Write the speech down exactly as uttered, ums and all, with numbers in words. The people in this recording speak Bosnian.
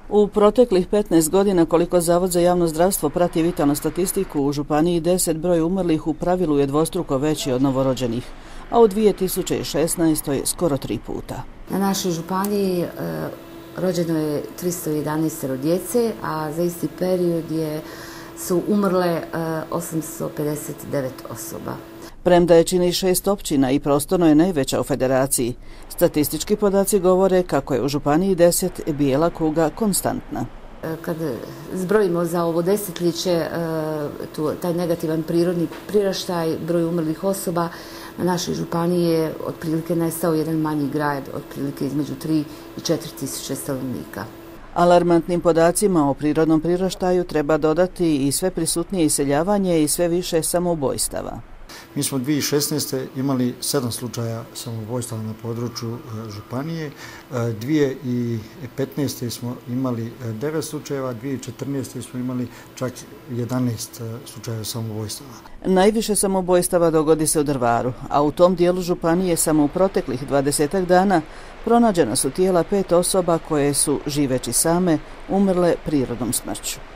U proteklih petnaest godina, koliko Zavod za javno zdravstvo prati vitalnu statistiku, u županiji deset broj umrlih u pravilu je dvostruko veći od novorođenih, a u dvije tisuće šesnaestoj. skoro tri puta. Na našoj županiji e, rođeno je tristo jedanaest djece, a za isti period je, su umrle e, osamsto pedeset devet osoba. Premda je čini šest općina i prostorno je najveća u federaciji, statistički podaci govore kako je u županiji deset bijela kuga konstantna. Kad zbrojimo za ovo desetljeće tu, taj negativan prirodni priraštaj, broj umrlih osoba, na našoj županiji je otprilike nestao jedan manji grad, otprilike između tri i četiri tisuće stanovnika. Alarmantnim podacima o prirodnom priraštaju treba dodati i sve prisutnije iseljavanje i sve više samoubojstava. Mi smo dvije tisuće šesnaeste. imali sedam slučaja samoubojstava na području županije, dvije tisuće petnaeste. smo imali devet slučajeva, dvije tisuće četrnaeste. smo imali čak jedanaest slučajeva samoubojstava. Najviše samoubojstava dogodi se u Drvaru, a u tom dijelu županije samo u proteklih dvadesetak dana pronađena su tijela pet osoba koje su, živeći same, umrle prirodnom smrću.